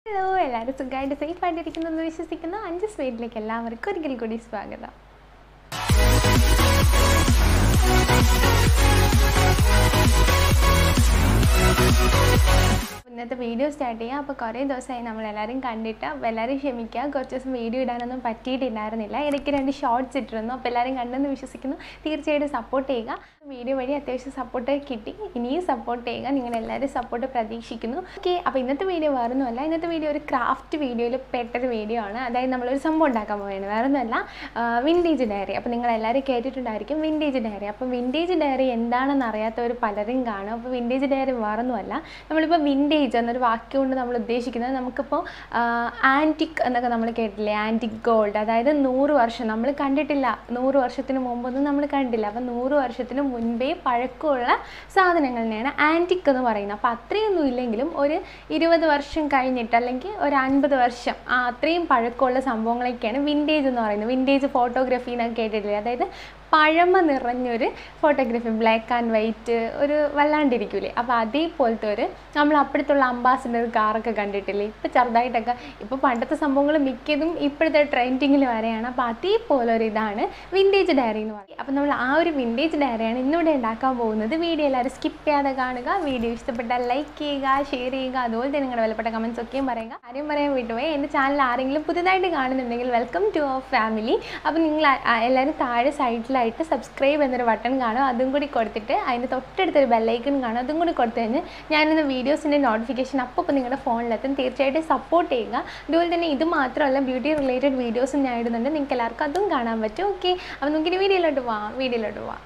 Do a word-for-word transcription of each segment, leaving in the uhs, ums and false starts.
Hello എല്ലാവരും സുഖമായിട്ട് safe ആയിട്ടിരിക്കുന്നു വിശ്വസിക്കുന്നു. അഞ്ജസ് വീട്ടിലേക്ക് എല്ലാവർക്കും ഒരിക്കൽ കൂടി സ്വാഗതം. ഇന്നത്തെ വീഡിയോ സ്റ്റാർട്ട് ചെയ്യാം. അപ്പോൾ കുറേ ദിവസമായി നമ്മളെല്ലാവരും കണ്ടിട്ട് അപ്പോൾ എല്ലാവരും ക്ഷമിക്കുക, കുറച്ച് ദിവസം വീഡിയോ ഇടാനൊന്നും പറ്റിയിട്ടുണ്ടായിരുന്നില്ല. ഇടയ്ക്ക് രണ്ട് ഷോർട്സ് ഇട്ടിരുന്നു. അപ്പോൾ എല്ലാവരും കണ്ടെന്ന് വിശ്വസിക്കുന്നു. തീർച്ചയായിട്ടും സപ്പോർട്ട് ചെയ്യുക. വീഡിയോ വഴി അത്യാവശ്യം സപ്പോർട്ട് കിട്ടി, ഇനിയും സപ്പോർട്ട് ചെയ്യുക. നിങ്ങളെല്ലാവരും സപ്പോർട്ട് പ്രതീക്ഷിക്കുന്നു. ഓക്കെ, അപ്പോൾ ഇന്നത്തെ വീഡിയോ വേറൊന്നുമല്ല. ഇന്നത്തെ വീഡിയോ ഒരു ക്രാഫ്റ്റ് വീഡിയോയിൽ പെട്ടൊരു വീഡിയോ ആണ്. അതായത് നമ്മളൊരു സംഭവം ഉണ്ടാക്കാൻ പോവുകയാണ്, വേറൊന്നുമല്ല, വിൻറ്റേജ് ഡയറി. അപ്പോൾ നിങ്ങളെല്ലാവരും കേട്ടിട്ടുണ്ടായിരിക്കും വിൻറ്റേജ് ഡയറി. അപ്പോൾ വിൻറ്റേജ് ഡയറി എന്താണെന്ന് അറിയാത്തവർ പലരും കാണും. അപ്പോൾ വിൻറ്റേജ് ഡയറി വേറൊന്നുമല്ല, നമ്മളിപ്പോൾ വിൻറ്റേജ് എന്നൊരു വാക്യം കൊണ്ട് നമ്മൾ ഉദ്ദേശിക്കുന്നത് നമുക്കിപ്പോൾ ആൻറ്റിക് എന്നൊക്കെ നമ്മൾ കേട്ടില്ലേ, ആൻറ്റിക് ഗോൾഡ്. അതായത് നൂറ് വർഷം നമ്മൾ കണ്ടിട്ടില്ല, നൂറ് വർഷത്തിന് മുമ്പൊന്നും നമ്മൾ കണ്ടില്ല. അപ്പോൾ നൂറ് വർഷത്തിന് മുൻപേ പഴക്കമുള്ള സാധനങ്ങളിനെയാണ് ആൻറ്റിക് എന്ന് പറയുന്നത്. അപ്പോൾ അത്രയൊന്നും ഇല്ലെങ്കിലും ഒരു ഇരുപത് വർഷം കഴിഞ്ഞിട്ട് അല്ലെങ്കിൽ ഒരു അൻപത് വർഷം ആ അത്രയും പഴക്കമുള്ള സംഭവങ്ങളൊക്കെയാണ് വിൻറ്റേജ് എന്ന് പറയുന്നത്. വിൻറ്റേജ് ഫോട്ടോഗ്രാഫി എന്നൊക്കെ കേട്ടിട്ടില്ലേ, അതായത് പഴമ നിറഞ്ഞൊരു ഫോട്ടോഗ്രാഫി, ബ്ലാക്ക് ആൻഡ് വൈറ്റ്, ഒരു വല്ലാണ്ടിരിക്കൂലേ. അപ്പോൾ അതേപോലത്തെ ഒരു നമ്മൾ അപ്പോഴത്തുള്ള അംബാസിഡർ കാറൊക്കെ കണ്ടിട്ടില്ലേ, ഇപ്പോൾ ചെറുതായിട്ടൊക്കെ, ഇപ്പോൾ പണ്ടത്തെ സംഭവങ്ങൾ മിക്കതും ഇപ്പോഴത്തെ ട്രെൻഡിങ്ങിൽ വരെയാണ്. അപ്പോൾ അതേപോലെ ഒരു ഇതാണ് വിൻറ്റേജ് ഡയറി എന്ന് പറയുന്നത്. അപ്പോൾ നമ്മൾ ആ ഒരു വിൻറ്റേജ് ഡയറിയാണ് ഇന്നിവിടെ ഉണ്ടാക്കാൻ പോകുന്നത്. വീഡിയോ എല്ലാവരും സ്കിപ്പ് ചെയ്യാതെ കാണുക. വീഡിയോ ഇഷ്ടപ്പെട്ടാൽ ലൈക്ക് ചെയ്യുക, ഷെയർ ചെയ്യുക, അതുപോലെ തന്നെ നിങ്ങളുടെ വിലപ്പെട്ട കമൻസ് ഒക്കെയും പറയുക. ആരും പറയാൻ വിട്ടുപോയി, എൻ്റെ ചാനൽ ആരെങ്കിലും പുതുതായിട്ട് കാണുന്നുണ്ടെങ്കിൽ വെൽക്കം ടു അവർ ഫാമിലി. അപ്പോൾ നിങ്ങൾ എല്ലാവരും താഴെ സൈഡിൽ ആയിട്ട് സബ്സ്ക്രൈബ് എന്നൊരു ബട്ടൺ കാണും, അതും കൂടി കൊടുത്തിട്ട് അതിൻ്റെ തൊട്ടടുത്തൊരു ബെല്ലൈക്കൺ കാണും, അതും കൂടി കൊടുത്തു കഴിഞ്ഞാൽ ഞാനിന്ന് വീഡിയോസിൻ്റെ നോട്ടിഫിക്കേഷൻ അപ്പോൾ ഇപ്പോൾ നിങ്ങളുടെ ഫോണിലെത്തും. തീർച്ചയായിട്ടും സപ്പോർട്ട് ചെയ്യുക. അതുപോലെ തന്നെ ഇത് മാത്രമല്ല, ബ്യൂട്ടി റിലേറ്റഡ് വീഡിയോസും ഞാൻ ഇടുന്നുണ്ട്, നിങ്ങൾക്ക് എല്ലാവർക്കും അതും കാണാൻ പറ്റും. ഓക്കെ, അപ്പോൾ നമുക്കിനി വീഡിയോയിലോട്ട് പോവാം വീഡിയോയിലോട്ട് പോവാം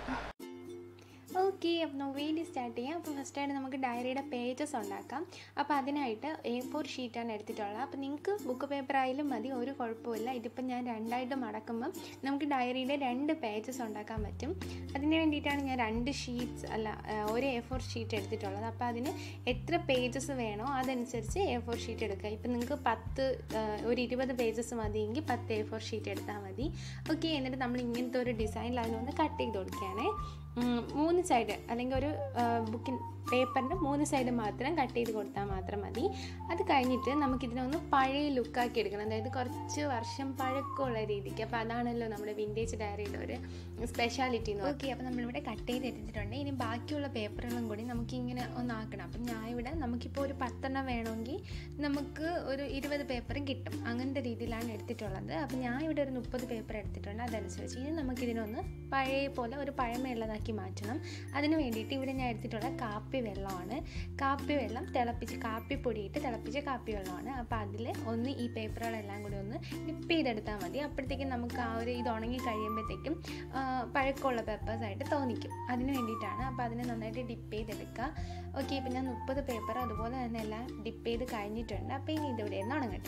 ഓക്കെ, അപ്പോൾ നമുക്ക് വീഡിയോ സ്റ്റാർട്ട് ചെയ്യാം. അപ്പോൾ ഫസ്റ്റായിട്ട് നമുക്ക് ഡയറിയുടെ പേജസ് ഉണ്ടാക്കാം. അപ്പോൾ അതിനായിട്ട് എ ഫോർ ഷീറ്റാണ് എടുത്തിട്ടുള്ളത്. അപ്പോൾ നിങ്ങൾക്ക് ബുക്ക് പേപ്പർ ആയാലും മതി, ഒരു കുഴപ്പമില്ല. ഇതിപ്പോൾ ഞാൻ രണ്ടായിട്ട് മടക്കുമ്പം നമുക്ക് ഡയറിയുടെ രണ്ട് പേജസ് ഉണ്ടാക്കാൻ പറ്റും. അതിന് വേണ്ടിയിട്ടാണ് ഞാൻ രണ്ട് ഷീറ്റ്സ് അല്ല ഒരു എ ഫോർ ഷീറ്റ് എടുത്തിട്ടുള്ളത്. അപ്പോൾ അതിന് എത്ര പേജസ് വേണോ അതനുസരിച്ച് എ ഫോർ ഷീറ്റ് എടുക്കുക. ഇപ്പം നിങ്ങൾക്ക് പത്ത് ഒരു ഇരുപത് പേജസ് മതിയെങ്കിൽ പത്ത് എ ഫോർ ഷീറ്റ് എടുത്താൽ മതി. ഓക്കെ, എന്നിട്ട് നമ്മൾ ഇങ്ങനത്തെ ഒരു ഡിസൈനിൽ അതിനൊന്ന് കട്ട് ചെയ്ത് കൊടുക്കുകയാണേ. മൂന്ന് സൈഡ് അല്ലെങ്കിൽ ഒരു ബുക്കിൻ പേപ്പറിൻ്റെ മൂന്ന് സൈഡ് മാത്രം കട്ട് ചെയ്ത് കൊടുത്താൽ മാത്രം മതി. അത് കഴിഞ്ഞിട്ട് നമുക്കിതിനൊന്ന് പഴയ ലുക്കാക്കി എടുക്കണം, അതായത് കുറച്ച് വർഷം പഴക്കമുള്ള രീതിക്ക്. അപ്പോൾ അതാണല്ലോ നമ്മുടെ വിൻറ്റേജ് ഡയറിയുടെ ഒരു സ്പെഷ്യാലിറ്റി എന്ന്. ഓക്കെ, അപ്പോൾ നമ്മളിവിടെ കട്ട് ചെയ്ത് എടുത്തിട്ടുണ്ട്. ഇനി ബാക്കിയുള്ള പേപ്പറുകളും കൂടി നമുക്കിങ്ങനെ ഒന്നാക്കണം. അപ്പം ഞാൻ ഇവിടെ നമുക്കിപ്പോൾ ഒരു പത്തെണ്ണം വേണമെങ്കിൽ നമുക്ക് ഒരു ഇരുപത് പേപ്പറും കിട്ടും, അങ്ങനത്തെ രീതിയിലാണ് എടുത്തിട്ടുള്ളത്. അപ്പോൾ ഞാൻ ഇവിടെ ഒരു മുപ്പത് പേപ്പർ എടുത്തിട്ടുണ്ട്. അതനുസരിച്ച് ഇനി നമുക്കിതിനൊന്ന് പഴയ പോലെ ഒരു പഴമയുള്ളതാക്കി മാറ്റണം. അതിന് വേണ്ടിയിട്ട് ഇവിടെ ഞാൻ എടുത്തിട്ടുള്ള കാപ്പി വെള്ളമാണ്. കാപ്പി വെള്ളം തിളപ്പിച്ച് കാപ്പിപ്പൊടിയിട്ട് തിളപ്പിച്ച കാപ്പി വെള്ളമാണ്. അപ്പോൾ അതിൽ ഒന്ന് ഈ പേപ്പറുകളെല്ലാം കൂടി ഒന്ന് ഡിപ്പ് ചെയ്തെടുത്താൽ മതി. അപ്പോഴത്തേക്കും നമുക്ക് ആ ഒരു ഇത് ഉണങ്ങി കഴിയുമ്പോഴത്തേക്കും പഴക്കമുള്ള പേപ്പേഴ്സായിട്ട് തോന്നിക്കും. അതിന് വേണ്ടിയിട്ടാണ്. അപ്പോൾ അതിനെ നന്നായിട്ട് ഡിപ്പ് ചെയ്തെടുക്കുക. ഓക്കെ, ഇപ്പം ഞാൻ മുപ്പത് പേപ്പർ അതുപോലെ തന്നെ എല്ലാം ഡിപ്പ് ചെയ്ത് കഴിഞ്ഞിട്ടുണ്ട്. അപ്പോൾ ഇനി ഇതിവിടെ നിന്ന് ഉണങ്ങട്ടെ.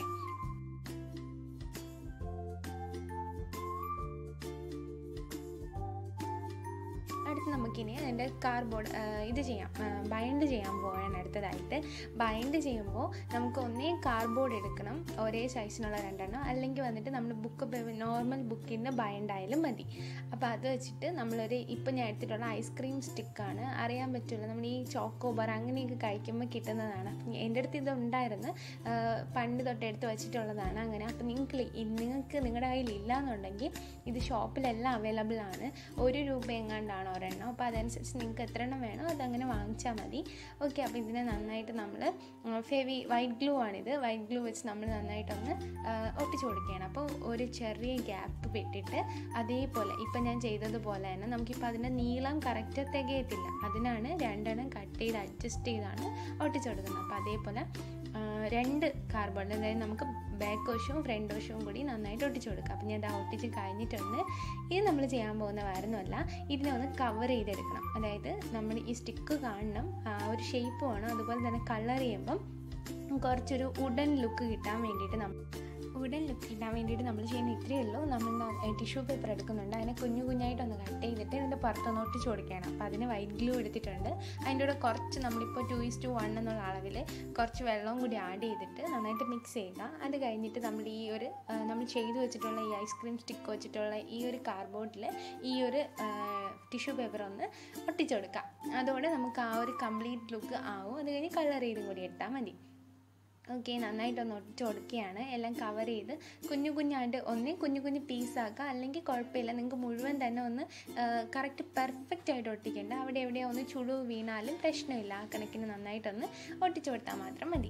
അടുത്ത് നമുക്കിനി അതിൻ്റെ കാർഡ്ബോർഡ് ഇത് ചെയ്യാം, ബൈൻഡ് ചെയ്യാൻ പോവാണ് അടുത്തതായിട്ട്. ബൈൻഡ് ചെയ്യുമ്പോൾ നമുക്ക് ഒന്നേ കാർഡ്ബോർഡ് എടുക്കണം, ഒരേ സൈസിനുള്ള രണ്ടെണ്ണം, അല്ലെങ്കിൽ വന്നിട്ട് നമ്മൾ ബുക്ക് നോർമൽ ബുക്കിൻ്റെ ബൈൻഡായാലും മതി. അപ്പോൾ അത് വെച്ചിട്ട് നമ്മളൊരു ഇപ്പം ഞാൻ എടുത്തിട്ടുള്ള ഐസ്ക്രീം സ്റ്റിക്കാണ്, അറിയാൻ പറ്റില്ല, നമ്മൾ ഈ ചോക്കോബാർ അങ്ങനെയൊക്കെ കഴിക്കുമ്പോൾ കിട്ടുന്നതാണ്. എൻ്റെ അടുത്ത് ഇത് ഉണ്ടായിരുന്നു, പണ്ട് തൊട്ട് എടുത്ത് വെച്ചിട്ടുള്ളതാണ് അങ്ങനെ. അപ്പോൾ നിങ്ങൾക്ക് നിങ്ങൾക്ക് നിങ്ങളുടെ കയ്യിൽ ഇല്ല എന്നുണ്ടെങ്കിൽ ഇത് ഷോപ്പിലെല്ലാം അവൈലബിൾ ആണ്. ഒരു രൂപ എങ്ങാണ്ടാണ് ഒരെണ്ണം. അപ്പോൾ അതനുസരിച്ച് നിങ്ങൾക്ക് എത്ര എണ്ണം വേണോ അതങ്ങനെ വാങ്ങിച്ചാൽ മതി. ഓക്കെ, അപ്പോൾ ഇതിനെ നന്നായിട്ട് നമ്മൾ ഫെവി വൈറ്റ് ഗ്ലൂ ആണിത്, വൈറ്റ് ഗ്ലൂ വെച്ച് നമ്മൾ നന്നായിട്ടൊന്ന് ഒട്ടിച്ച് കൊടുക്കുകയാണ്. അപ്പോൾ ഒരു ചെറിയ ഗ്യാപ്പ് വിട്ടിട്ട് അതേപോലെ ഇപ്പം ഞാൻ ചെയ്തതുപോലെ തന്നെ നമുക്കിപ്പോൾ അതിൻ്റെ നീളം കറക്റ്റ് തികയത്തില്ല, അതിനാണ് രണ്ടെണ്ണം കട്ട് ചെയ്ത് അഡ്ജസ്റ്റ് ചെയ്താണ് ഒട്ടിച്ച് കൊടുക്കുന്നത്. അപ്പോൾ അതേപോലെ രണ്ട് കാർഡ്ബോർഡ്, അതായത് നമുക്ക് ബാക്ക് വശവും ഫ്രണ്ട് വശവും കൂടി നന്നായിട്ട് ഒട്ടിച്ച് കൊടുക്കുക. അപ്പം ഞാൻ അത് ഒട്ടിച്ച് കഴിഞ്ഞിട്ടുണ്ട്. ഇത് നമ്മൾ ചെയ്യാൻ പോകുന്ന വേറൊന്നുമല്ല, ഇതിനെ ഒന്ന് കവർ ചെയ്തെടുക്കണം. അതായത് നമ്മൾ ഈ സ്റ്റിക്ക് കാണണം, ആ ഒരു ഷേപ്പ് വേണം, അതുപോലെ തന്നെ കളർ ചെയ്യുമ്പം കുറച്ചൊരു വുഡൻ ലുക്ക് കിട്ടാൻ വേണ്ടിയിട്ട് നമ്മൾ വുഡൻ ലുക്ക് കിട്ടാൻ വേണ്ടിയിട്ട് നമ്മൾ ചെയ്യുന്ന ഇത്രയേ ഉള്ളൂ. നമ്മൾ ടിഷ്യൂ പേപ്പർ എടുക്കുന്നുണ്ട്, അതിനെ കുഞ്ഞു കുഞ്ഞായിട്ടൊന്ന് കട്ട് ചെയ്തിട്ട് ഇതിൻ്റെ പുറത്തൊന്ന് ഒട്ടിച്ച് കൊടുക്കുകയാണ്. അപ്പോൾ അതിന് വൈറ്റ് ഗ്ലൂ എടുത്തിട്ടുണ്ട്. അതിൻ്റെ കൂടെ കുറച്ച് നമ്മളിപ്പോൾ ടു ഈസ് ടു വൺ എന്നുള്ള അളവിൽ കുറച്ച് വെള്ളവും കൂടി ആഡ് ചെയ്തിട്ട് നന്നായിട്ട് മിക്സ് ചെയ്യുക. അത് കഴിഞ്ഞിട്ട് നമ്മൾ ഈ ഒരു നമ്മൾ ചെയ്തു വെച്ചിട്ടുള്ള ഈ ഐസ്ക്രീം സ്റ്റിക്ക് വെച്ചിട്ടുള്ള ഈ ഒരു കാർഡ്ബോർഡിൽ ഈ ഒരു ടിഷ്യൂ പേപ്പർ ഒന്ന് ഒട്ടിച്ചു കൊടുക്കാം. അതോടെ നമുക്ക് ആ ഒരു കംപ്ലീറ്റ് ലുക്ക് ആവും. അത് കഴിഞ്ഞ് കളർ ചെയ്തും കൂടി ഇട്ടാൽ മതി. ഓക്കെ, നന്നായിട്ടൊന്ന് ഒട്ടിച്ച് കൊടുക്കുകയാണ്. എല്ലാം കവർ ചെയ്ത് കുഞ്ഞു കുഞ്ഞായിട്ട് ഒന്ന് കുഞ്ഞു കുഞ്ഞു പീസാക്കുക, അല്ലെങ്കിൽ കുഴപ്പമില്ല. നിങ്ങൾക്ക് മുഴുവൻ തന്നെ ഒന്ന് കറക്റ്റ് പെർഫെക്റ്റ് ആയിട്ട് ഒട്ടിക്കേണ്ട. അവിടെ എവിടെയോ ഒന്ന് ചുളിവ് വീണാലും പ്രശ്നമില്ല. ആ കണക്കിന് നന്നായിട്ടൊന്ന് ഒട്ടിച്ചു കൊടുത്താൽ മാത്രം മതി.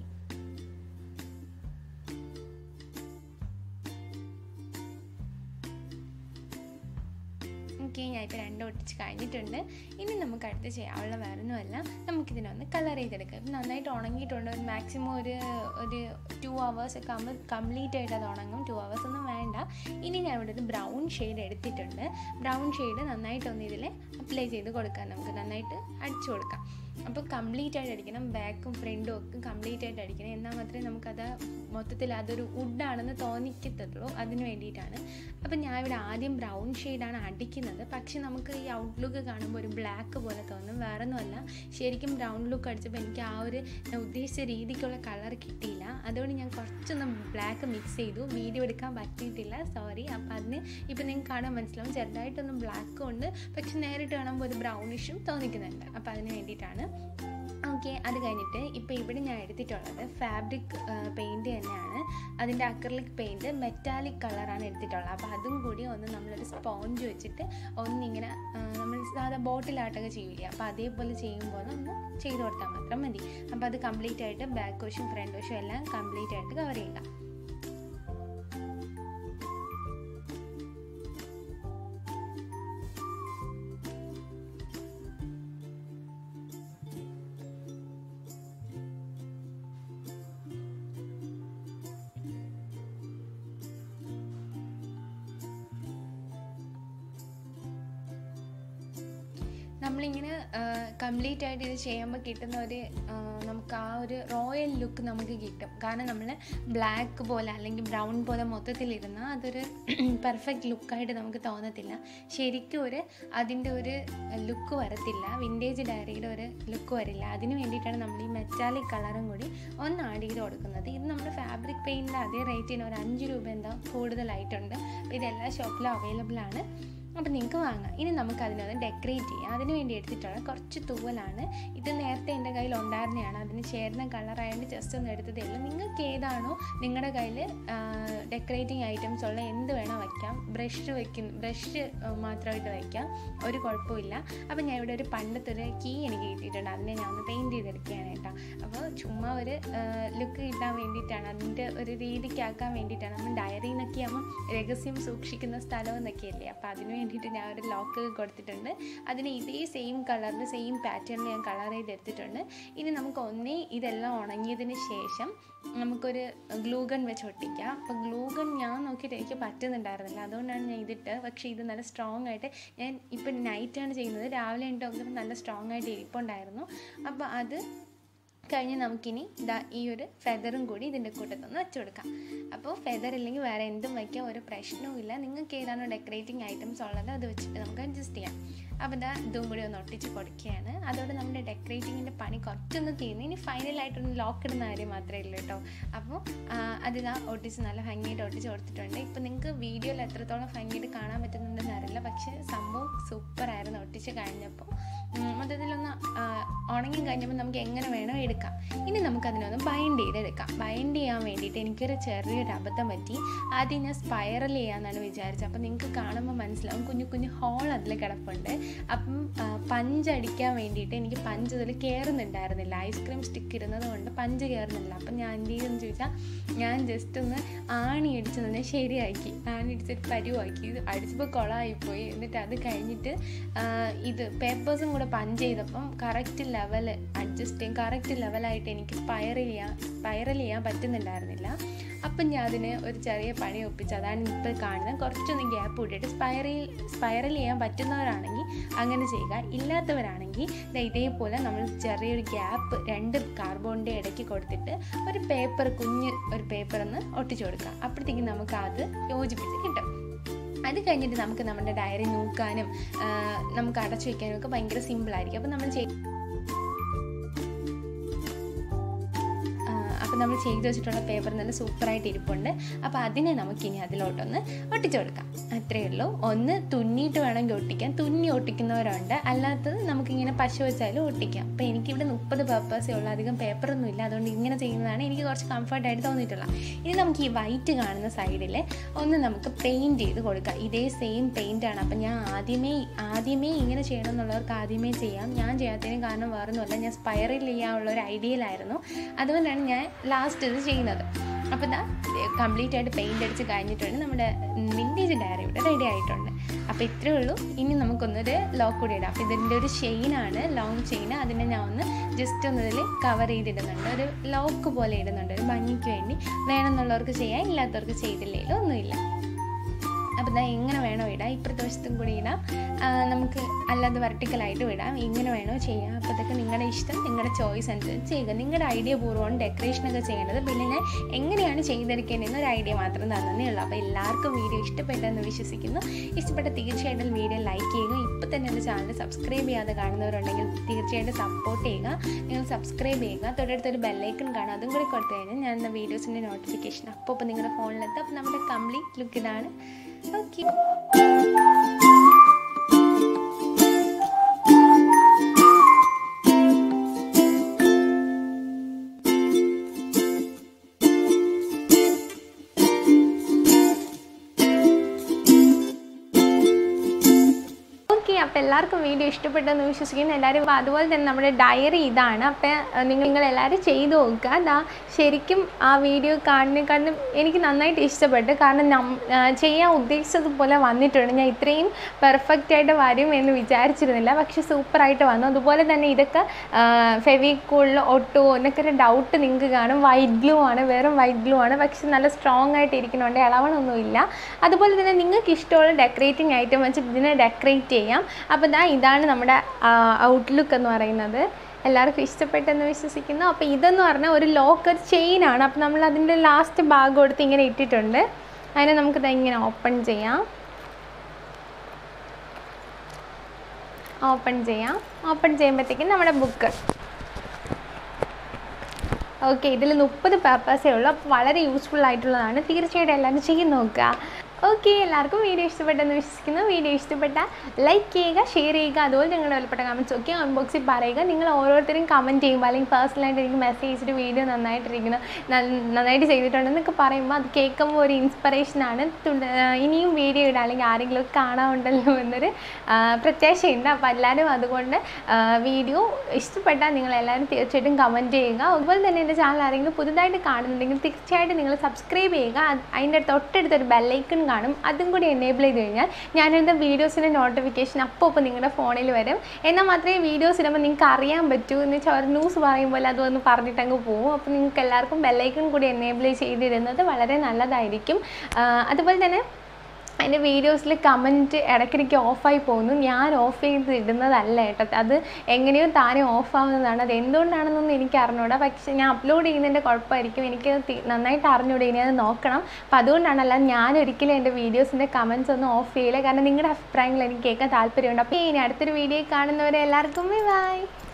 ഓക്കെ, ഞാൻ ഇപ്പോൾ രണ്ടും ഒട്ടിച്ച് കഴിഞ്ഞിട്ടുണ്ട്. ഇനി നമുക്ക് അടുത്ത് ചെയ്യാനുള്ള വേറൊന്നുമല്ല, നമുക്കിതിനൊന്ന് കളർ ചെയ്തെടുക്കാം. ഇപ്പം നന്നായിട്ട് ഉണങ്ങിയിട്ടുണ്ട്. ഒരു മാക്സിമം ഒരു ഒരു ടു അവേഴ്സ് ഒക്കെ ആകുമ്പോൾ കംപ്ലീറ്റ് ആയിട്ട് അത് ഉണങ്ങും. ടു അവേഴ്സ് ഒന്നും വേണ്ട. ഇനി ഞാൻ ഇവിടെ ഒരു ബ്രൗൺ ഷെയ്ഡ് എടുത്തിട്ടുണ്ട്. ബ്രൗൺ ഷെയ്ഡ് നന്നായിട്ടൊന്ന് ഇതിൽ അപ്ലൈ ചെയ്ത് കൊടുക്കാം. നമുക്ക് നന്നായിട്ട് അടിച്ചു കൊടുക്കാം. അപ്പോൾ കംപ്ലീറ്റ് ആയിട്ട് അടിക്കണം, ബാക്കും ഫ്രണ്ടും ഒക്കെ കംപ്ലീറ്റ് ആയിട്ട് അടിക്കണം. എന്നാൽ മാത്രമേ നമുക്കത് മൊത്തത്തിൽ അതൊരു വുഡാണെന്ന് തോന്നിക്കത്തുള്ളൂ. അതിന് വേണ്ടിയിട്ടാണ്. അപ്പം ഞാൻ ഇവിടെ ആദ്യം ബ്രൗൺ ഷെയ്ഡാണ് അടിക്കുന്നത്. പക്ഷെ നമുക്ക് ഈ ഔട്ട്ലുക്ക് കാണുമ്പോൾ ഒരു ബ്ലാക്ക് പോലെ തോന്നും. വേറെ ഒന്നുമല്ല, ശരിക്കും ബ്രൗൺ ലുക്ക് അടിച്ചപ്പോൾ എനിക്ക് ആ ഒരു ഞാൻ ഉദ്ദേശിച്ച രീതിക്കുള്ള കളർ കിട്ടിയില്ല. അതുകൊണ്ട് ഞാൻ കുറച്ചൊന്ന് ബ്ലാക്ക് മിക്സ് ചെയ്തു. വീഡിയോ എടുക്കാൻ പറ്റിയിട്ടില്ല, സോറി. അപ്പം അതിന് ഇപ്പം നിങ്ങൾക്ക് കാണാൻ മനസ്സിലാവും, ചെറുതായിട്ടൊന്നും ബ്ലാക്കും ഉണ്ട്, പക്ഷെ നേരിട്ട് കാണുമ്പോൾ ഒരു ബ്രൗണിഷും തോന്നിക്കുന്നുണ്ട്. അപ്പോൾ അതിന് വേണ്ടിയിട്ടാണ്. ഓക്കെ, അത് കഴിഞ്ഞിട്ട് ഇപ്പോൾ ഇവിടെ ഞാൻ എടുത്തിട്ടുള്ളത് ഫാബ്രിക് പെയിൻറ്റ് തന്നെയാണ്. അതിൻ്റെ അക്രിലിക് പെയിൻറ്റ് മെറ്റാലിക് കളറാണ് എടുത്തിട്ടുള്ളത്. അപ്പോൾ അതും കൂടി ഒന്ന് നമ്മളൊരു സ്പോഞ്ച് വെച്ചിട്ട് ഒന്നിങ്ങനെ നമ്മൾ സാധാ ബോട്ടിലാട്ടൊക്കെ ചെയ്യില്ല, അപ്പോൾ അതേപോലെ ചെയ്യുമ്പോൾ ഒന്ന് ചെയ്ത് കൊടുത്താൽ മാത്രം മതി. അപ്പോൾ അത് കംപ്ലീറ്റ് ആയിട്ട് ബാക്ക് വശം ഫ്രണ്ട് വശം എല്ലാം കംപ്ലീറ്റ് ആയിട്ട് കവർ ചെയ്യുക. നമ്മളിങ്ങനെ കംപ്ലീറ്റ് ആയിട്ട് ഇത് ചെയ്യുമ്പോൾ കിട്ടുന്ന ഒരു നമുക്ക് ആ ഒരു റോയൽ ലുക്ക് നമുക്ക് കിട്ടും. കാരണം നമ്മൾ ബ്ലാക്ക് പോലെ അല്ലെങ്കിൽ ബ്രൗൺ പോലെ മൊത്തത്തിലിരുന്നാൽ അതൊരു പെർഫെക്റ്റ് ലുക്കായിട്ട് നമുക്ക് തോന്നത്തില്ല. ശരിക്കും ഒരു അതിൻ്റെ ഒരു ലുക്ക് വരത്തില്ല, വിൻറ്റേജ് ഡയറിയുടെ ഒരു ലുക്ക് വരില്ല. അതിന് വേണ്ടിയിട്ടാണ് നമ്മൾ ഈ മെറ്റാലിക് കളറും കൂടി ഒന്ന് ആഡ് ചെയ്ത് കൊടുക്കുന്നത്. ഇത് നമ്മൾ ഫാബ്രിക് പെയിൻറ്റിൻ്റെ അതേ റേറ്റിന് ഒരു അഞ്ച് രൂപ എന്താ കൂടുതലായിട്ടുണ്ട്. അപ്പോൾ ഇതെല്ലാ ഷോപ്പിലും അവൈലബിൾ ആണ്. അപ്പോൾ നിങ്ങൾക്ക് വാങ്ങാം. ഇനി നമുക്ക് അതിനൊന്ന് ഡെക്കറേറ്റ് ചെയ്യാം. അതിന് വേണ്ടി എടുത്തിട്ടുള്ള കുറച്ച് തൂവലാണ്. ഇത് നേരത്തെ എൻ്റെ കയ്യിൽ ഉണ്ടായിരുന്നതാണ്. അതിന് ചേരുന്ന കളറായതുകൊണ്ട് ജസ്റ്റ് ഒന്ന് എടുത്തതേ ഉള്ളൂ. നിങ്ങൾക്ക് ഏതാണോ നിങ്ങളുടെ കയ്യിൽ ഡെക്കറേറ്റിംഗ് ഐറ്റംസ് ഉള്ള എന്ത് വേണം വയ്ക്കാം. ബ്രഷ് വയ്ക്കും, ബ്രഷ് മാത്രമായിട്ട് വയ്ക്കാം, ഒരു കുഴപ്പമില്ല. അപ്പോൾ ഞാൻ ഇവിടെ ഒരു പണ്ടത്തെ ഒരു കീ എനിക്ക് കിട്ടിയിട്ടുണ്ട്. അതിനെ ഞാൻ ഒന്ന് പെയിൻറ്റ് ചെയ്തെടുക്കുകയാണ് കേട്ടോ. അപ്പോൾ ചുമ്മാ ഒരു ലുക്ക് കിട്ടാൻ വേണ്ടിയിട്ടാണ്, അതിൻ്റെ ഒരു രീതിക്കാക്കാൻ വേണ്ടിയിട്ടാണ്. നമ്മൾ ഡയറി എന്നൊക്കെ ആകുമ്പോൾ രഹസ്യം സൂക്ഷിക്കുന്ന സ്ഥലം എന്നൊക്കെയല്ലേ. അപ്പോൾ അതിന് വേണ്ടിയിട്ട് ഞാൻ ഒരു ലോക്ക് കൊടുത്തിട്ടുണ്ട്. അതിന് ഇതേ സെയിം കളറിൽ സെയിം പാറ്റേണിൽ ഞാൻ കളർ ചെയ്തെടുത്തിട്ടുണ്ട്. ഇനി നമുക്ക് ഒന്നേ ഇതെല്ലാം ഉണങ്ങിയതിന് ശേഷം നമുക്കൊരു ഗ്ലൂ ഗൺ വെച്ച് ഒട്ടിക്കാം. അപ്പോൾ ഗ്ലൂ ഗൺ ഞാൻ നോക്കിയിട്ട് എനിക്ക് പറ്റുന്നുണ്ടായിരുന്നില്ല, അതുകൊണ്ടാണ് ഞാൻ ഇതിട്ട്. പക്ഷേ ഇത് നല്ല സ്ട്രോങ് ആയിട്ട്, ഞാൻ ഇപ്പം നൈറ്റാണ് ചെയ്യുന്നത്, രാവിലെ എനിക്ക് നോക്കുമ്പോൾ നല്ല സ്ട്രോങ് ആയിട്ട് ഇരിപ്പുണ്ടായിരുന്നു. അപ്പോൾ അത് കഴിഞ്ഞ് നമുക്കിനി ഇതാ ഈ ഒരു ഫെദറും കൂടി ഇതിൻ്റെ കൂട്ടത്തൊന്ന് വെച്ച് കൊടുക്കാം. അപ്പോൾ ഫെദർ ഇല്ലെങ്കിൽ വേറെ എന്തും വയ്ക്കാൻ ഒരു പ്രശ്നവുമില്ല. നിങ്ങൾക്ക് ഏതാണോ ഡെക്കറേറ്റിംഗ് ഐറ്റംസ് ഉള്ളത് അത് വെച്ചിട്ട് നമുക്ക് അഡ്ജസ്റ്റ് ചെയ്യാം. അപ്പോൾ ഇതാ ഇതും കൂടി ഒന്ന് ഒട്ടിച്ച് കൊടുക്കുകയാണ്. അതോടെ നമ്മുടെ ഡെക്കറേറ്റിങ്ങിൻ്റെ പണി കുറച്ചൊന്ന് തീർന്നു. ഇനി ഫൈനലായിട്ടൊന്ന് ലോക്ക് ഇടുന്ന കാര്യം മാത്രമേ ഉള്ളൂ കേട്ടോ. അപ്പോൾ അതിതാ ഒട്ടിച്ച് നല്ല ഭംഗിയായിട്ട് ഒട്ടിച്ച് കൊടുത്തിട്ടുണ്ട്. ഇപ്പോൾ നിങ്ങൾക്ക് വീഡിയോയിൽ എത്രത്തോളം ഭംഗിയായിട്ട് കാണാൻ പറ്റുന്നുണ്ടെന്ന് അറിയില്ല, പക്ഷേ സംഭവം സൂപ്പറായിരുന്നു ഒട്ടിച്ച് കഴിഞ്ഞപ്പോൾ. മൊത്തത്തിലൊന്ന് ഉണങ്ങി കഴിഞ്ഞപ്പോൾ നമുക്ക് എങ്ങനെ വേണോ എടുക്കാം. ഇനി നമുക്കതിനൊന്ന് ബൈൻഡ് ചെയ്തെടുക്കാം. ബൈൻഡ് ചെയ്യാൻ വേണ്ടിയിട്ട് എനിക്കൊരു ചെറിയൊരു അബദ്ധം പറ്റി. ആദ്യം ഞാൻ സ്പൈറൽ ചെയ്യാമെന്നാണ് വിചാരിച്ചത്. അപ്പോൾ നിങ്ങൾക്ക് കാണുമ്പോൾ മനസ്സിലാവും കുഞ്ഞു കുഞ്ഞു ഹോൾ അതിൽ കിടപ്പുണ്ട്. അപ്പം പഞ്ചടിക്കാൻ വേണ്ടിയിട്ട് എനിക്ക് പഞ്ച് അതിൽ കയറുന്നുണ്ടായിരുന്നില്ല. ഐസ്ക്രീം സ്റ്റിക്ക് ഇരുന്നത് കൊണ്ട് പഞ്ച് കയറുന്നില്ല. അപ്പം ഞാൻ എന്ത് ചെയ്തെന്ന് ചോദിച്ചാൽ ഞാൻ ജസ്റ്റ് ഒന്ന് ആണി അടിച്ച് തന്നെ ശരിയാക്കി, ആണി അടിച്ചിട്ട് പരുവാക്കി. ഇത് അടിച്ചപ്പോൾ കുളമായിപ്പോയി. എന്നിട്ട് അത് കഴിഞ്ഞിട്ട് ഇത് പേപ്പേഴ്സും കൂടെ പഞ്ച് ചെയ്തപ്പം കറക്റ്റ് ലെവൽ അഡ്ജസ്റ്റ് ചെയ്യും, കറക്റ്റ് ലെവലായിട്ട് എനിക്ക് സ്പൈറൽ ചെയ്യാൻ സ്പൈറൽ ചെയ്യാൻ പറ്റുന്നുണ്ടായിരുന്നില്ല. അപ്പം ഞാൻ അതിന് ഒരു ചെറിയ പണി ഒപ്പിച്ച് അതാണ് ഇപ്പോൾ കാണുന്നത്. കുറച്ചൊന്ന് ഗ്യാപ്പ് വിട്ടിട്ട് സ്പൈറൽ സ്പൈറൽ ചെയ്യാൻ പറ്റുന്നവരാണെങ്കിൽ അങ്ങനെ ചെയ്യുക. ഇല്ലാത്തവരാണെങ്കിൽ ഇതേപോലെ നമ്മൾ ചെറിയൊരു ഗ്യാപ്പ് രണ്ട് കാർബോണിൻ്റെ ഇടയ്ക്ക് കൊടുത്തിട്ട് ഒരു പേപ്പർ, കുഞ്ഞ് ഒരു പേപ്പറൊന്ന് ഒട്ടിച്ചു കൊടുക്കുക. അപ്പോഴത്തേക്കും നമുക്ക് അത് യോജിപ്പിച്ച് കിട്ടും. അത് കഴിഞ്ഞിട്ട് നമുക്ക് നമ്മുടെ ഡയറി നോക്കാനും നമുക്ക് അടച്ചു വയ്ക്കാനും ഒക്കെ ഭയങ്കര സിമ്പിളായിരിക്കും. അപ്പോൾ നമ്മൾ ചെയ്യും അപ്പോൾ അപ്പോൾ നമ്മൾ ചെയ്ത് വെച്ചിട്ടുള്ള പേപ്പർ നല്ല സൂപ്പറായിട്ട് ഇരിപ്പുണ്ട്. അപ്പോൾ അതിനെ നമുക്കിനി അതിലോട്ടൊന്ന് ഒട്ടിച്ചു കൊടുക്കാം. അത്രയേ ഉള്ളൂ. ഒന്ന് തുന്നിയിട്ട് വേണമെങ്കിൽ ഒട്ടിക്കാം, തുന്നി ഒട്ടിക്കുന്നവരുണ്ട്, അല്ലാത്തത് നമുക്കിങ്ങനെ പശ വെച്ചാലും ഒട്ടിക്കാം. അപ്പോൾ എനിക്കിവിടെ മുപ്പത് പേപ്പേഴ്സേ ഉള്ളൂ, അധികം പേപ്പറൊന്നും ഇല്ല, അതുകൊണ്ട് ഇങ്ങനെ ചെയ്യുന്നതാണ് എനിക്ക് കുറച്ച് കംഫർട്ടായിട്ട് തോന്നിയിട്ടുള്ളത്. ഇനി നമുക്ക് ഈ വൈറ്റ് കാണുന്ന സൈഡിൽ ഒന്ന് നമുക്ക് പെയിൻറ്റ് ചെയ്ത് കൊടുക്കാം. ഇതേ സെയിം പെയിൻറ്റാണ്. അപ്പം ഞാൻ ആദ്യമേ ആദ്യമേ ഇങ്ങനെ ചെയ്യണം എന്നുള്ളവർക്ക് ആദ്യമേ ചെയ്യാം. ഞാൻ ചെയ്യാത്തതിന് കാരണം വേറൊന്നുമല്ല, ഞാൻ സ്പൈറൽ ചെയ്യാനുള്ള ഒരു ഐഡിയയിലായിരുന്നു, അതുകൊണ്ടാണ് ഞാൻ ലാസ്റ്റ് ഇത് ചെയ്യുന്നത്. അപ്പോൾ ഇതാ കംപ്ലീറ്റ് ആയിട്ട് പെയിൻ്റ് അടിച്ച് കഴിഞ്ഞിട്ടുണ്ട്. നമ്മുടെ വിൻറ്റേജ് ഡയറി ഇവിടെ റെഡി ആയിട്ടുണ്ട്. അപ്പോൾ ഇത്രയേ ഉള്ളൂ. ഇനി നമുക്കൊന്നൊരു ലോക്ക് കൂടി ഇടാം. അപ്പോൾ ഇതിൻ്റെ ഒരു ചെയിനാണ്, ലോങ് ചെയിൻ. അതിനെ ഞാൻ ഒന്ന് ജസ്റ്റ് ഒന്ന് ഇതിൽ കവർ ചെയ്തിടുന്നുണ്ട്, ഒരു ലോക്ക് പോലെ ഇടുന്നുണ്ട്, ഒരു ഭംഗിക്ക് വേണ്ടി. വേണമെന്നുള്ളവർക്ക് ചെയ്യാം, ഇല്ലാത്തവർക്ക് ചെയ്തില്ലെങ്കിലും ഒന്നുമില്ല. അപ്പോൾ ഇതാ എങ്ങനെ വേണോ ഇടാം, ഇപ്പുറത്തെ വശത്തും കൂടി ഇടാം, നമുക്ക് അല്ലാതെ വെർട്ടിക്കലായിട്ടും ഇടാം, ഇങ്ങനെ വേണോ ചെയ്യാം. അപ്പോൾ ഇതൊക്കെ നിങ്ങളുടെ ഇഷ്ടം, നിങ്ങളുടെ ചോയ്സ് അനുസരിച്ച് ചെയ്യുക. നിങ്ങളുടെ ഐഡിയ പൂർവ്വമാണ് ഡെക്കറേഷനൊക്കെ ചെയ്യേണ്ടത്. പിന്നെ ഞാൻ എങ്ങനെയാണ് ചെയ്തെടുക്കേണ്ടതെന്ന് ഒരു ഐഡിയ മാത്രം തന്നേ ഉള്ളൂ. അപ്പോൾ എല്ലാവർക്കും വീഡിയോ ഇഷ്ടപ്പെട്ടെന്ന് വിശ്വസിക്കുന്നു. ഇഷ്ടപ്പെട്ട തീർച്ചയായിട്ടും വീഡിയോ ലൈക്ക് ചെയ്യുക. ഇപ്പോൾ തന്നെ എൻ്റെ ചാനൽ സബ്സ്ക്രൈബ് ചെയ്യാതെ കാണുന്നവരുണ്ടെങ്കിൽ തീർച്ചയായിട്ടും സപ്പോർട്ട് ചെയ്യുക. നിങ്ങൾ സബ്സ്ക്രൈബ് ചെയ്യുക. തൊട്ടടുത്തൊരു ബെല്ലൈക്കൺ കാണും, അതും കൂടി കൊടുത്തു കഴിഞ്ഞാൽ ഞാൻ എന്ന വീഡിയോസിൻ്റെ നോട്ടിഫിക്കേഷൻ അപ്പോൾ ഇപ്പോൾ നിങ്ങളുടെ ഫോണിലെത്തും. അപ്പോൾ നമ്മുടെ കംപ്ലീറ്റ് ലുക്ക് ഇതാണ്. Okay. അപ്പോൾ എല്ലാവർക്കും വീഡിയോ ഇഷ്ടപ്പെട്ടെന്ന് വിശ്വസിക്കുന്നു എല്ലാവരും. അപ്പോൾ അതുപോലെ തന്നെ നമ്മുടെ ഡയറി ഇതാണ്. അപ്പോൾ നിങ്ങൾ നിങ്ങളെല്ലാവരും ചെയ്ത് നോക്കുക. അതാ ശരിക്കും ആ വീഡിയോ കാണുന്നതിനെക്കാളും എനിക്ക് നന്നായിട്ട് ഇഷ്ടപ്പെട്ടു. കാരണം ചെയ്യാൻ ഉദ്ദേശിച്ചതുപോലെ വന്നിട്ടുണ്ട്. ഞാൻ ഇത്രയും പെർഫെക്റ്റ് ആയിട്ട് വരും എന്ന് വിചാരിച്ചിരുന്നില്ല, പക്ഷെ സൂപ്പറായിട്ട് വന്നു. അതുപോലെ തന്നെ ഇതൊക്കെ ഫെവിക്കോളിൽ ഒട്ടുമോ എന്നൊക്കെ ഒരു ഡൗട്ട് നിങ്ങൾക്ക് കാണും. വൈറ്റ് ഗ്ലൂ ആണ്, വെറും വൈറ്റ് ഗ്ലൂ ആണ്, പക്ഷെ നല്ല സ്ട്രോങ് ആയിട്ട് ഇരിക്കുന്നുണ്ട്, ഇളവണമൊന്നുമില്ല. അതുപോലെ തന്നെ നിങ്ങൾക്ക് ഇഷ്ടമുള്ള ഡെക്കറേറ്റിംഗ് ഐറ്റം വെച്ചിട്ട് ഇതിനെ ഡെക്കറേറ്റ് ചെയ്യാം. അപ്പോൾ ഇതാ ഇതാണ് നമ്മുടെ ഔട്ട്ലുക്ക് എന്ന് പറയുന്നത്. എല്ലാവർക്കും ഇഷ്ടപ്പെട്ടെന്ന് വിശ്വസിക്കുന്നു. അപ്പോൾ ഇതെന്ന് പറഞ്ഞാൽ ഒരു ലോക്കർ ചെയിനാണ്. അപ്പോൾ നമ്മൾ അതിൻ്റെ ലാസ്റ്റ് ഭാഗം എടുത്ത് ഇങ്ങനെ ഇട്ടിട്ടുണ്ട്. അതിനെ നമുക്കിത് ഇങ്ങനെ ഓപ്പൺ ചെയ്യാം ഓപ്പൺ ചെയ്യാം ഓപ്പൺ ചെയ്യുമ്പോഴത്തേക്കും നമ്മുടെ ബുക്ക് ഓക്കെ. ഇതിൽ മുപ്പത് പേപ്പേഴ്സേ ഉള്ളൂ. അപ്പോൾ വളരെ യൂസ്ഫുൾ ആയിട്ടുള്ളതാണ്. തീർച്ചയായിട്ടും എല്ലാവരും ചെയ്ത് നോക്കുക. ഓക്കെ, എല്ലാവർക്കും വീഡിയോ ഇഷ്ടപ്പെട്ടെന്ന് വിശ്വസിക്കുന്നു. വീഡിയോ ഇഷ്ടപ്പെട്ടാൽ ലൈക്ക് ചെയ്യുക, ഷെയർ ചെയ്യുക, അതുപോലെ നിങ്ങളുടെ വിലപ്പെട്ട കമൻറ്റ്സ് ഒക്കെ അൺബോക്സിൽ പറയുക. നിങ്ങൾ ഓരോരുത്തരും കമൻറ്റ് ചെയ്യുമ്പോൾ അല്ലെങ്കിൽ പേഴ്സണലായിട്ട് എനിക്ക് മെസ്സേജ് ചെയ്തിട്ട് വീഡിയോ നന്നായിട്ടിരിക്കുന്നു, നന്നായിട്ട് ചെയ്തിട്ടുണ്ടെന്നൊക്കെ പറയുമ്പോൾ അത് കേൾക്കുമ്പോൾ ഒരു ഇൻസ്പിറേഷനാണ്. ഇനിയും വീഡിയോ ഇടാം അല്ലെങ്കിൽ ആരെങ്കിലും കാണാറുണ്ടല്ലോ എന്നൊരു പ്രത്യാശയുണ്ട്. അപ്പോൾ എല്ലാവരും അതുകൊണ്ട് വീഡിയോ ഇഷ്ടപ്പെട്ടാൽ നിങ്ങളെല്ലാവരും തീർച്ചയായിട്ടും കമൻറ്റ് ചെയ്യുക. അതുപോലെ തന്നെ എൻ്റെ ചാനൽ ആരെങ്കിലും പുതുതായിട്ട് കാണുന്നുണ്ടെങ്കിൽ തീർച്ചയായിട്ടും നിങ്ങൾ സബ്സ്ക്രൈബ് ചെയ്യുക. അതിൻ്റെ തൊട്ടടുത്തൊരു ബെല്ലൈക്കൺ കാണും, അതും കൂടി എനേബിൾ ചെയ്ത് കഴിഞ്ഞാൽ ഞാനെടുത്ത വീഡിയോസിൻ്റെ നോട്ടിഫിക്കേഷൻ അപ്പോൾ ഇപ്പോൾ നിങ്ങളുടെ ഫോണിൽ വരും. എന്നാൽ മാത്രമേ വീഡിയോസ് ഇടുമ്പോൾ നിങ്ങൾക്ക് അറിയാൻ പറ്റൂ. എന്ന് വെച്ചാൽ ഒരു ന്യൂസ് പറയുമ്പോൾ അതൊന്ന് പറഞ്ഞിട്ടങ്ങ് പോകും. അപ്പോൾ നിങ്ങൾക്ക് എല്ലാവർക്കും ബെല്ലൈക്കൺ കൂടി എനേബിൾ ചെയ്തിടുന്നത് വളരെ നല്ലതായിരിക്കും. അതുപോലെ തന്നെ അതിൻ്റെ വീഡിയോസിൽ കമൻറ്റ് ഇടയ്ക്കിടയ്ക്ക് ഓഫായി പോകുന്നു. ഞാൻ ഓഫ് ചെയ്ത് ഇടുന്നതല്ല കേട്ടോ, അത് എങ്ങനെയോ താനെ ഓഫാവുന്നതാണ്. അത് എന്തുകൊണ്ടാണെന്നൊന്നും എനിക്ക് അറിഞ്ഞൂടാ, പക്ഷേ ഞാൻ അപ്ലോഡ് ചെയ്യുന്നതിൻ്റെ കുഴപ്പമായിരിക്കും. എനിക്ക് നന്നായിട്ട് അറിഞ്ഞൂടാ, ഇനി അത് നോക്കണം. അപ്പോൾ അതുകൊണ്ടാണ്, അല്ലാതെ ഞാനൊരിക്കലും എൻ്റെ വീഡിയോസിൻ്റെ കമൻറ്റ്സ് ഒന്നും ഓഫ് ചെയ്യില്ല. കാരണം നിങ്ങളുടെ അഭിപ്രായങ്ങൾ എനിക്ക് കേൾക്കാൻ താല്പര്യമുണ്ട്. അപ്പോൾ ഇനി അടുത്തൊരു വീഡിയോ കാണുന്നവരെ എല്ലാവർക്കും ബൈ.